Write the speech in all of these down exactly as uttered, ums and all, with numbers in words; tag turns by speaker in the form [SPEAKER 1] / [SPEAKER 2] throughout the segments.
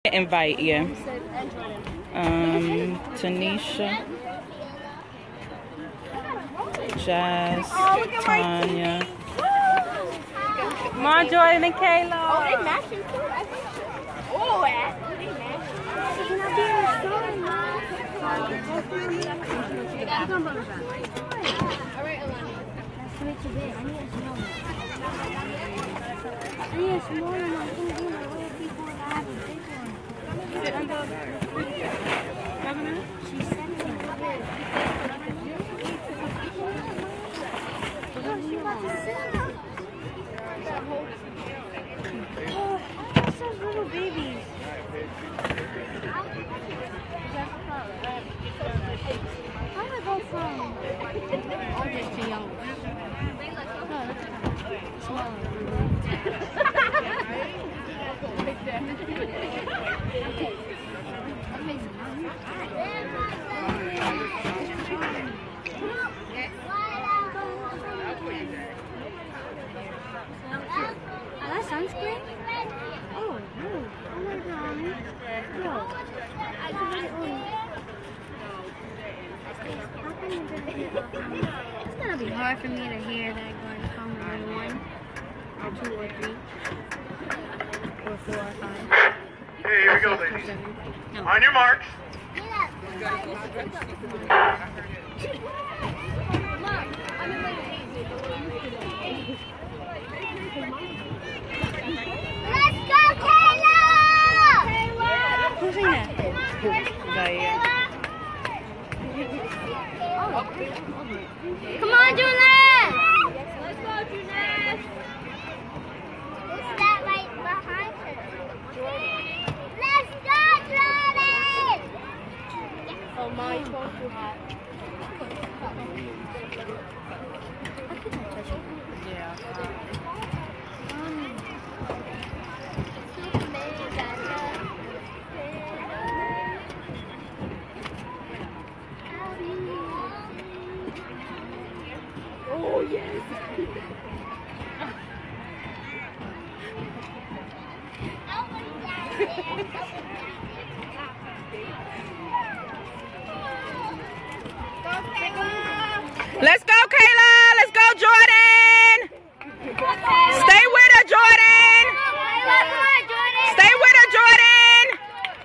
[SPEAKER 1] Invite you. Um, Tanisha, Jazz, Tanya. Come on, Jordan and Kayla.
[SPEAKER 2] Oh, they matching too. I think. Oh, they
[SPEAKER 3] I need a small one. I can't do my way before I have a big one. She's sending it. Oh, she wants to sit down. Oh, that's those little babies. How do I go from? I'm just too young. No, that's kind of smaller. Sunscreen? Oh, no. Oh my god. No. It's gonna be hard for me to hear that going from one, or two, or three, or four, or five.
[SPEAKER 4] Okay, here we go, ladies. No. On your marks.
[SPEAKER 3] Let's go, Kayla!
[SPEAKER 1] Who's in that? Diane.
[SPEAKER 3] Come on, Julian! Let's go, Julian! Is that right behind her? Let's go, Jordan!
[SPEAKER 2] Oh, my phone too hot.
[SPEAKER 1] Yeah.
[SPEAKER 2] Oh, yes.
[SPEAKER 1] Let's go, Kayla. Let's go, Jordan. Stay with her, Jordan. Stay with her, Jordan.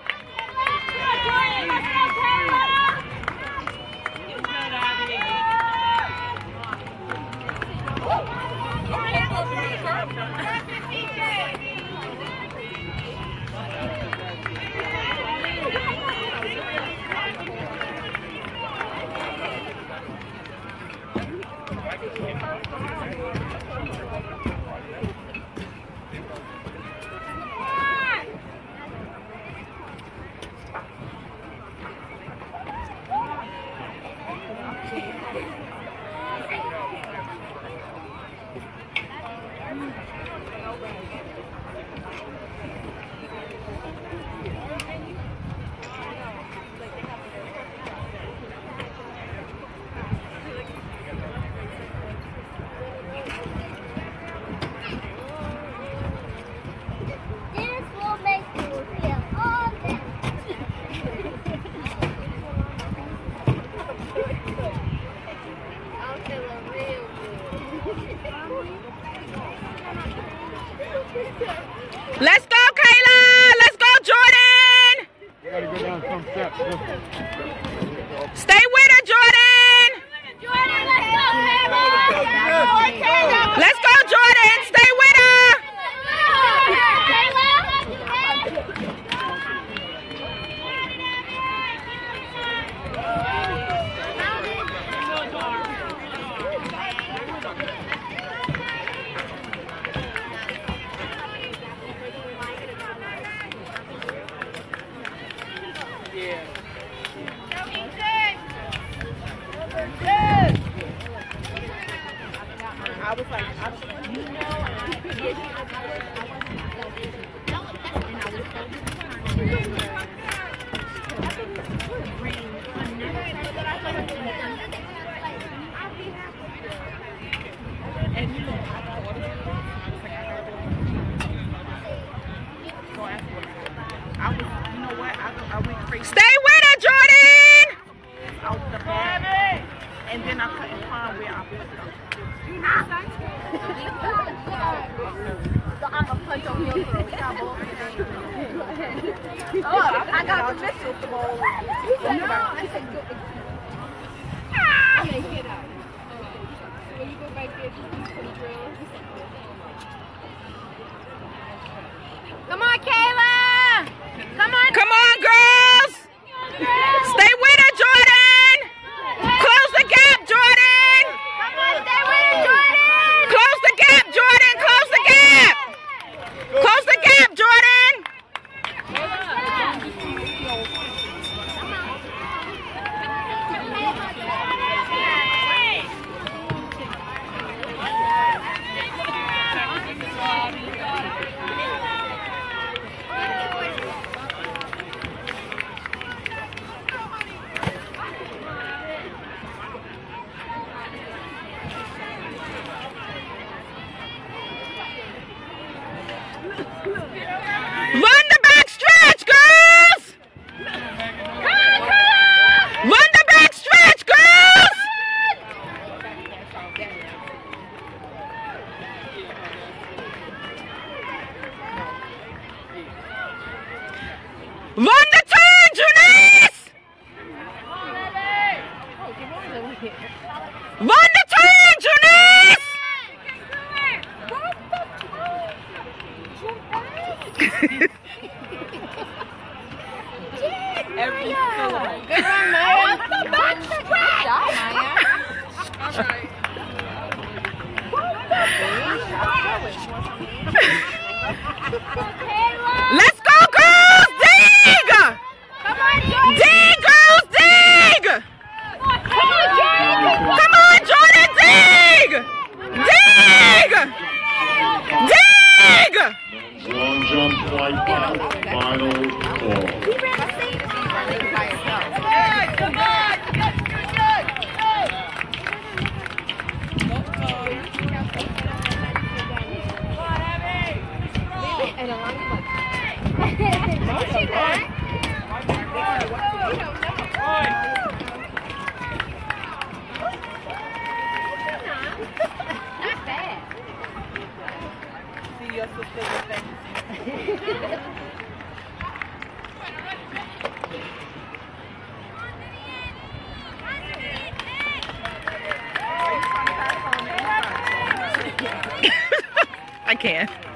[SPEAKER 1] Let's go, Kayla. Let's go, Jordan.
[SPEAKER 4] You gotta go down some steps.
[SPEAKER 1] Stay with her, Jordan.
[SPEAKER 3] Jordan, let's go, Kayla!
[SPEAKER 1] Let's go, Jordan. Stay with her.
[SPEAKER 2] I was like, I was like, you know, and you know, I was
[SPEAKER 1] Stay with her, Jordan.
[SPEAKER 2] Out the back. And then I couldn't find where I put them. So I'm gonna punch on your throat. Oh, I got the vegetable. No, I said go. Ah! Okay, get out. When you go back there, just do some drills. Come on, Kayla! Come on!
[SPEAKER 1] Come on, girls! Stay with her, Jordan! Close the gap, Jordan!
[SPEAKER 2] Come on, stay with her, Jordan!
[SPEAKER 1] Close the gap, Jordan! Close the gap! Close the gap, Jordan! Run the back stretch, girls! Run the back stretch, girls! Run the turn, Junice! Run the turn, Junice!
[SPEAKER 2] Every syllable. Good run, Maya. What's the back stretch? Good job, Maya. All right.
[SPEAKER 1] Let's go, girls! Dig!
[SPEAKER 2] Come on, Jordan.
[SPEAKER 1] Dig, girls, dig! Come on, Jordan, dig! Dig! Dig!
[SPEAKER 4] Long jump flight back. Final call.
[SPEAKER 2] Come on. See your sister with that.
[SPEAKER 1] I can't.